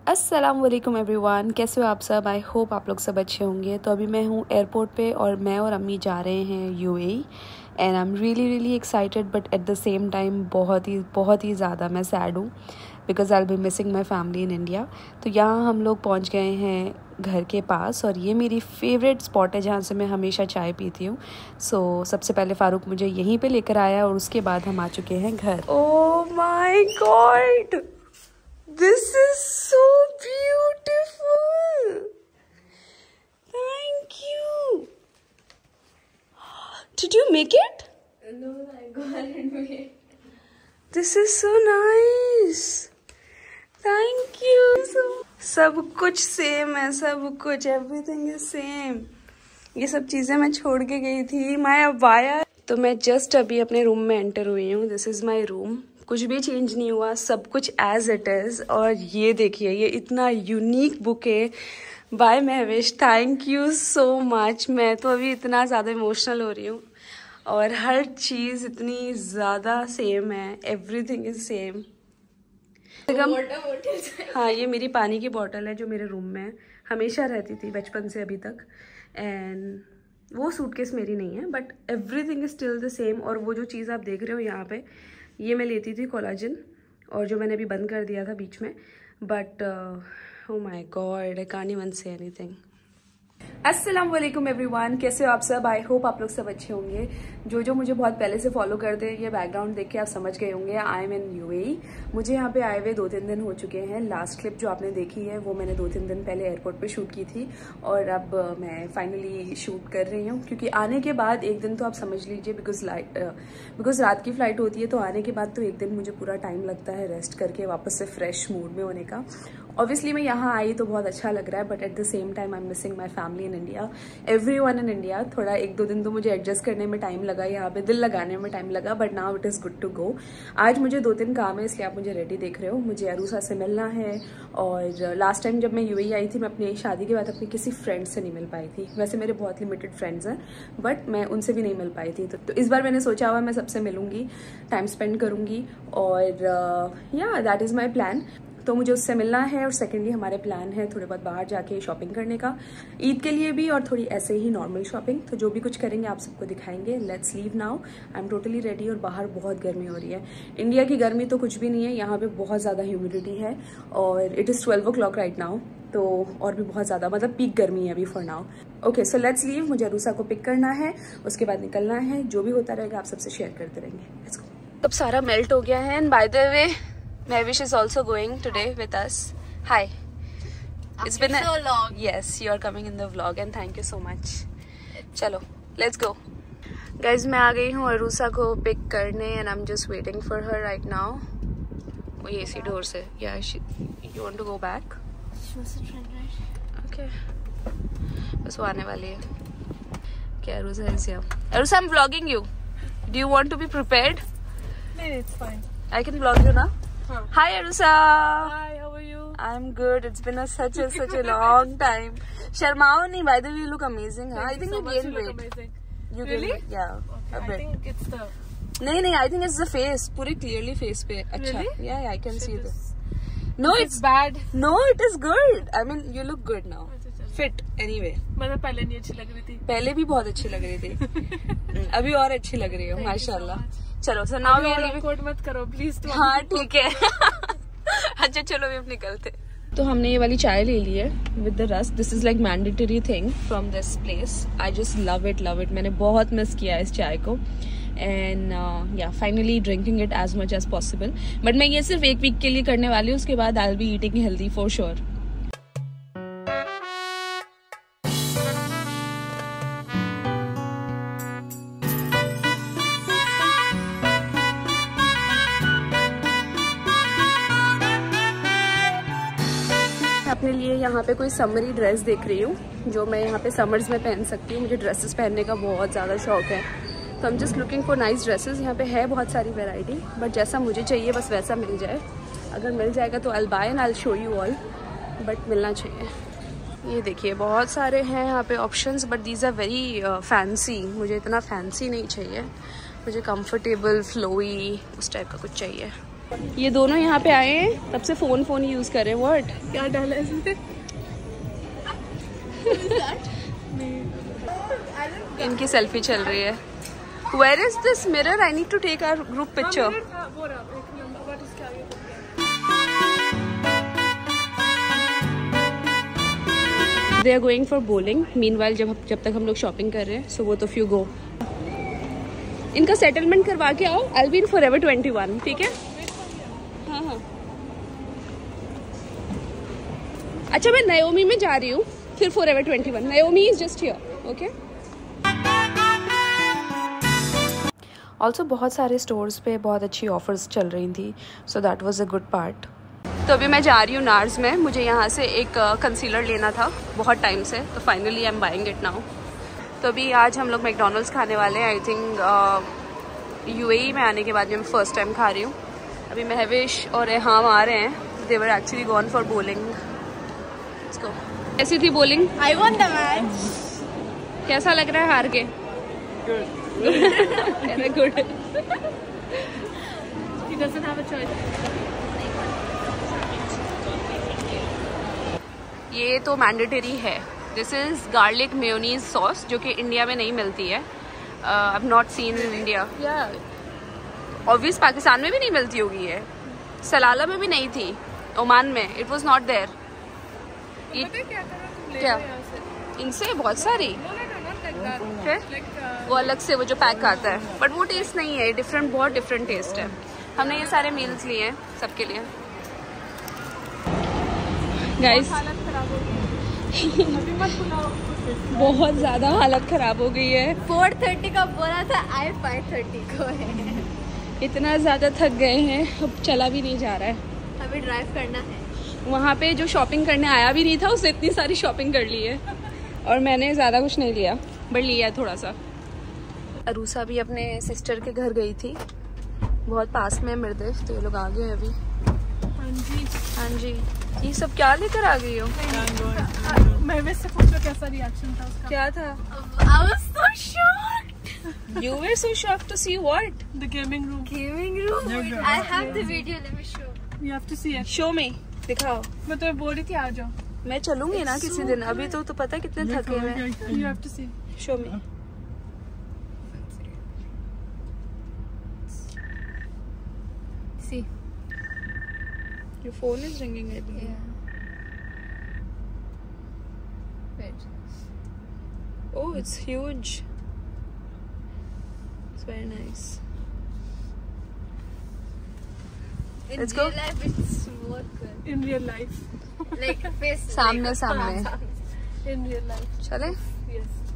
अस्सलाम वालेकुम एवरीवन, कैसे हो आप सब। आई होप आप लोग सब अच्छे होंगे। तो अभी मैं हूँ एयरपोर्ट पे और मैं और अम्मी जा रहे हैं UAE and I am really excited but at the same time बहुत ही ज़्यादा मैं सैड हूँ because I will be missing my family in India. तो यहाँ हम लोग पहुँच गए हैं घर के पास और ये मेरी फेवरेट स्पॉट है जहाँ से मैं हमेशा चाय पीती हूँ। सो सबसे पहले फ़ारूक मुझे यहीं पे लेकर आया और उसके बाद हम आ चुके हैं घर। Oh my god, this is so beautiful. Thank you. Did you make it? No, I got it made. This is so nice. Thank you. सब कुछ सेम है, सब कुछ everything is same. ये सब चीजें मैं छोड़ के गई थी। मैं अब आया तो मैं जस्ट अभी अपने रूम में एंटर हुई हूँ। This is my room. कुछ भी चेंज नहीं हुआ, सब कुछ एज इट इज़। और ये देखिए, ये इतना यूनिक बुक है by Mahwish. Thank you so much. मैं तो अभी इतना ज़्यादा इमोशनल हो रही हूँ और हर चीज़ इतनी ज़्यादा सेम है, एवरीथिंग इज सेम। हाँ, ये मेरी पानी की बॉटल है जो मेरे रूम में हमेशा रहती थी बचपन से अभी तक। एंड वो सूटकेस मेरी नहीं है but everything is still the same. और वो जो चीज़ आप देख रहे हो यहाँ पे, ये मैं लेती थी कोलाजन और जो मैंने अभी बंद कर दिया था बीच में। But oh my god, I can't even say anything. अस्सलाम वालेकुम एवरीवन, कैसे हो आप सब। आई होप आप लोग सब अच्छे होंगे। जो मुझे बहुत पहले से फॉलो करते हैं, ये बैकग्राउंड देख के आप समझ गए होंगे आई एम इन यूएई। मुझे यहाँ पे आए हुए 2-3 दिन हो चुके हैं। लास्ट क्लिप जो आपने देखी है वो मैंने 2-3 दिन पहले एयरपोर्ट पे शूट की थी और अब मैं फाइनली शूट कर रही हूँ क्योंकि आने के बाद एक दिन तो आप समझ लीजिए बिकॉज रात की फ्लाइट होती है तो आने के बाद तो एक दिन मुझे पूरा टाइम लगता है रेस्ट करके वापस से फ्रेश मूड में होने का। ऑब्वियसली मैं यहाँ आई तो बहुत अच्छा लग रहा है but at the same time I am missing my family in India, everyone in India. थोड़ा 1-2 दिन तो मुझे एडजस्ट करने में टाइम लगा, यहाँ पे दिल लगाने में टाइम लगा but now it is good to go. आज मुझे 2-3 काम है इसलिए आप मुझे रेडी देख रहे हो। मुझे अरूसा से मिलना है और लास्ट टाइम जब मैं यूएई आई थी मैं अपनी शादी के बाद अपनी किसी फ्रेंड से नहीं मिल पाई थी। वैसे मेरे बहुत लिमिटेड फ्रेंड्स हैं बट मैं उनसे भी नहीं मिल पाई थी। तो इस बार मैंने सोचा हुआ मैं सबसे मिलूंगी, टाइम स्पेंड करूंगी और या दैट इज़ माई प्लान। तो मुझे उससे मिलना है और सेकेंडली हमारे प्लान है थोड़े बहुत बाहर जाके शॉपिंग करने का, ईद के लिए भी और थोड़ी ऐसे ही नॉर्मल शॉपिंग। तो जो भी कुछ करेंगे आप सबको दिखाएंगे। Let's leave now. I am totally ready और बाहर बहुत गर्मी हो रही है। इंडिया की गर्मी तो कुछ भी नहीं है, यहाँ पे बहुत ज़्यादा ह्यूमिडिटी है और it is 12 o'clock right now. तो और भी बहुत ज़्यादा मतलब पीक गर्मी है अभी for now. Okay, so let's leave. मुझे अरूसा को पिक करना है, उसके बाद निकलना है। जो भी होता रहेगा आप सबसे शेयर करते रहेंगे। Let's go. अब सारा मेल्ट हो गया है and by the way Mahwish is also going today with us. Hi. It's been so long. Yes, you are coming in the vlog and thank you so much. चलो, let's go. Guys, मैं आ गई हूँ अरूसा को pick करने and I'm just waiting for her right now. वो ये इसी door से. Yeah, you want to go back? She wants to try right. Okay. बस वो आने वाली है. Okay, Arusa is here. Arusa, I'm vlogging you. Do you want to be prepared? No, it's fine. I can vlog you now. Hi Arusa. Hi, how are you? I'm good. It's been such a long time. Sharmao nahi, by the way, you look amazing. Huh? I think you gained weight. Amazing. You Really? gained weight. Yeah. Okay, A I bit. think it's the. नहीं, I think it's the face. पूरे clearly face पे. अच्छा. Really? Yeah, I can see It this. is- No, It's bad. No, it is good. I mean, you look good now. Fit anyway. मतलब पहले नहीं अच्छी लग रही थी। पहले भी बहुत अच्छी लग रही थी। अभी और अच्छी लग रही हो माशाल्लाह। चलो, so now we are leaving. कोट मत करो प्लीज। हाँ ठीक है। अच्छा चलो भी अब निकलते। तो हमने ये वाली चाय ले ली है with the rusk. This is like mandatory thing from this place. I just love it. मैंने बहुत मिस किया है इस चाय को एंड या finally drinking it as much as possible. But मैं ये सिर्फ 1 वीक के लिए करने वाली हूँ, उसके बाद I will be eating healthy for sure. अपने लिए यहाँ पे कोई समरी ड्रेस देख रही हूँ जो मैं यहाँ पे समर्स में पहन सकती हूँ। मुझे ड्रेसेस पहनने का बहुत ज़्यादा शौक है तो I am just looking for nice dresses. यहाँ पे है बहुत सारी वैरायटी बट जैसा मुझे चाहिए बस वैसा मिल जाए। अगर मिल जाएगा तो I buy and I show you all, but मिलना चाहिए। ये देखिए बहुत सारे हैं यहाँ पे options but these are very fancy. मुझे इतना फैंसी नहीं चाहिए, मुझे कंफर्टेबल फ्लोई उस टाइप का कुछ चाहिए। ये दोनों यहाँ पे आए हैं तब से फोन यूज कर रहे हैं। व्हाट क्या डाला इसमें? इनकी सेल्फी चल रही है। Where is this mirror? I need to take our group picture. They are going for bowling. Meanwhile, जब तक हम लोग शॉपिंग कर रहे हैं, so both of you go. इनका सेटलमेंट करवा के आओ। I'll be in Forever 21. ठीक है? हाँ। अच्छा, मैं नायोमी में जा रही हूँ, फिर Forever 21. Naomi is just here. Okay? Also बहुत सारे स्टोर्स पे बहुत अच्छी ऑफर्स चल रही थी, so that was a good part. तो अभी मैं जा रही हूँ नार्स में। मुझे यहाँ से एक कंसीलर लेना था बहुत टाइम से, तो finally I am buying it now. तो अभी आज हम लोग मैकडोनल्ड्स खाने वाले हैं। आई थिंक यूएई में आने के बाद मैं फर्स्ट टाइम खा रही हूँ। अभी महविश और एहाम आ रहे हैं। They were actually gone for bowling. कैसी थी bowling? I won the match. कैसा लग रहा है हार के? Very good. He doesn't have a choice. ये तो मैंडेटरी है। This is garlic mayonnaise sauce, जो कि इंडिया में नहीं मिलती है। I have not seen in India. Obvious Pakistan में भी नहीं मिलती होगी ये। सलाला में भी नहीं थी, ओमान में इट वाज नॉट देयर। क्या इनसे बहुत सारी वो अलग से वो जो पैक आता है, बट वो टेस्ट नहीं है। डिफरेंट, बहुत डिफरेंट टेस्ट है। हमने ये सारे मील्स लिए हैं सबके लिए। गाइस बहुत ज़्यादा हालत ख़राब हो गई है। 4:30 का बोला था, आई 5:30 को है। इतना ज़्यादा थक गए हैं, अब चला भी नहीं जा रहा है। अभी ड्राइव करना है। वहाँ पे जो शॉपिंग करने आया भी नहीं था, उसने इतनी सारी शॉपिंग कर ली है, और मैंने ज़्यादा कुछ नहीं लिया, बट लिया है थोड़ा सा। अरूसा भी अपने सिस्टर के घर गई थी, बहुत पास में मृदेश, तो ये लोग आ गए अभी। हाँ जी। ये सब क्या लेकर आ गई हो? मैं वैसे पूछो कैसा रिएक्शन था उसका? क्या था? I was so shocked. You were so shocked to see what? The gaming room. Gaming room? I have the video, let me show. You have to see it. Show me, दिखाओ। मैं तो बोल रही थी आ जाओ। मैं चलूंगी ना किसी दिन। अभी तो पता है कितने थके हुए हैं। You have to see. Show me. See. Your phone is ringing, I think. Yeah. Wait. Oh, it's huge. It's very nice. In Let's real go. life, it's more good. In real life. Like face. सामने सामने। In real life. चले? Yes.